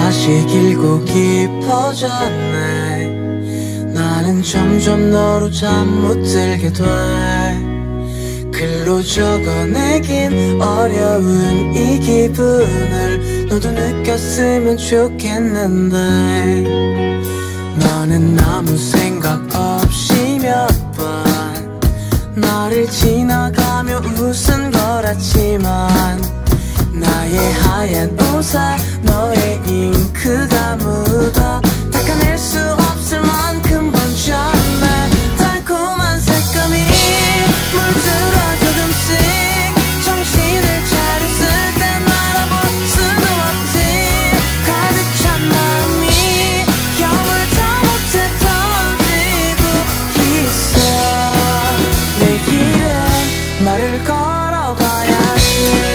다시 길고 깊어졌네. 나는 점점 너로 잠 못 들게 돼. 글로 적어내긴 어려운 이 기분을 너도 느꼈으면 좋겠는데. 너는 아무 생각 없이 몇 번 나를 지나가며 웃은 거랐지만 나의 하얀 옷에 너의 잉크가 묻어 닦아낼 수 없을 만큼 번졌네. 달콤한 색감이 물들어 조금씩 정신을 차렸을 땐 알아볼 수도 없지. 가득 찬 마음이 영을 다 못해 던지고 있어. 내일은 말을 걸어봐야지.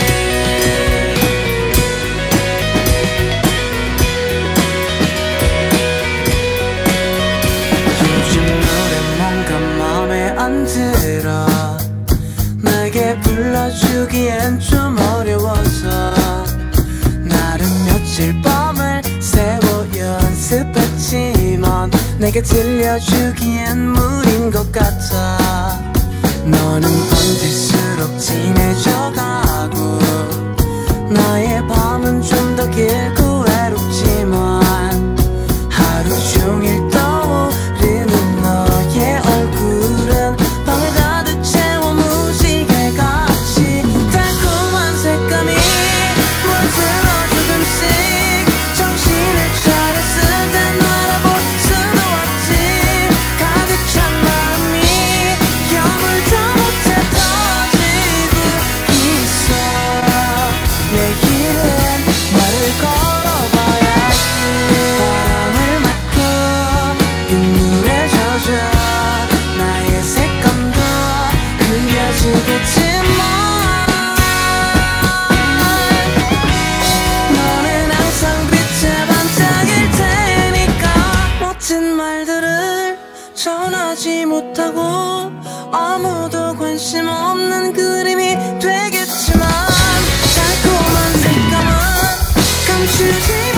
안 들어. 내게 불러주기엔 좀 어려워서 나름 며칠 밤을 새워 연습했지만 내게 들려주기엔 무리인 것 같아. 너는 언제수록 진해져가고 나의 밤은 좀 더 길고 외롭지만 하루 종일 떠오르는 너의 얼굴은 방을 가득 채워 무지개같이. 달콤한 색감이 물들어 조금씩 정신을 차렸을 땐 알아볼 수도 없지. 가득 찬 마음이 영을 다 못해 터지고 있어. 내일은 말을 걸어봐야지. 바람을 맞고 빗물에 젖어 나의 색감도 흐려지겠지만 너는 항상 빛에 반짝일 테니까 멋진 말들을 전하지 못하고 아무도 관심 없는 그림이 되겠지만 달콤한 색감은 감추지